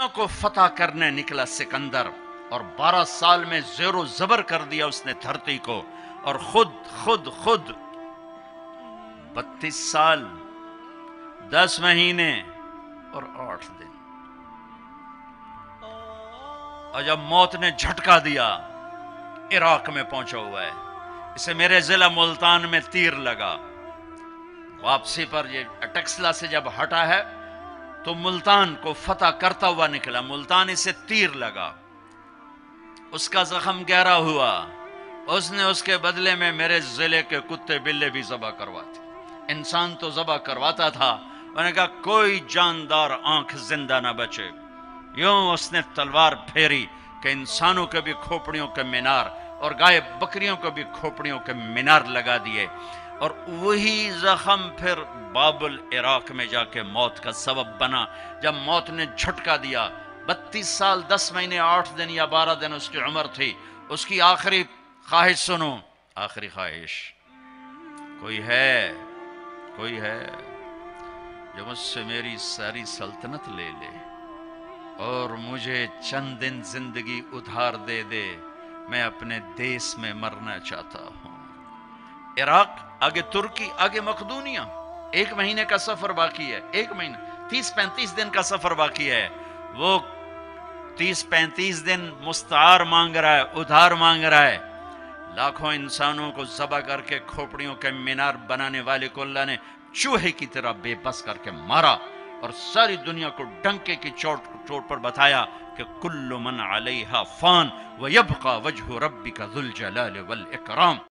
کو فتح کرنے نکلا سکندر، اور 12 سال میں زیر و زبر کر دیا اس نے دھرتی کو، اور خود 32 سال 10 مہینے اور 8 دن، اور جب موت نے جھٹکا دیا عراق میں پہنچا ہوا ہے، اسے میرے ضلع ملتان میں تیر لگا، واپسی پر یہ ٹیکسلا سے جب ہٹا ہے تو ملتان کو فتح کرتا ہوا نکلا، ملتان اسے تیر لگا، اس کا زخم گہرا ہوا، اس نے اس کے بدلے میں میرے ضلع کے کتے بلے بھی ذبح کرواتے، انسان تو ذبح کرواتا تھا، انہوں نے کہا کوئی جاندار آنکھ زندہ نہ بچے، یوں اس نے تلوار پھیری کہ انسانوں کے بھی کھوپڑیوں کے مینار اور گائے بکریوں کو بھی کھوپڑیوں کے مینار لگا دیے، اور وہی زخم پھر بابل عراق میں جا کے موت کا سبب بنا، جب موت نے جھٹکا دیا۔ 32 سال 10 مہینے 8 دن یا 12 دن اس کی عمر تھی، اس کی آخری خواہش سنو، آخری خواہش، کوئی ہے جو مجھ سے میری ساری سلطنت لے لے اور مجھے چند دن زندگی ادھار دے دے، میں اپنے دیس میں مرنا چاہتا ہوں۔ عراق، آگے ترکی، آگے مقدونیہ، 1 مہینے کا سفر باقی ہے، 1 مہینہ 30-35 دن کا سفر باقی ہے، وہ 30-35 دن مستعار مانگ رہا ہے، ادھار مانگ رہا ہے، لاکھوں انسانوں کو ذبح کر کے کھوپڑیوں کے مینار بنانے والے کو اللہ نے چوہے کی طرح بے بس کر کے مارا، اور ساری دنیا کو ڈنکے کی چوٹ پر بتایا کہ کل من علیہا فان ویبقى وجہ ربک ذو الجلال والاکرام۔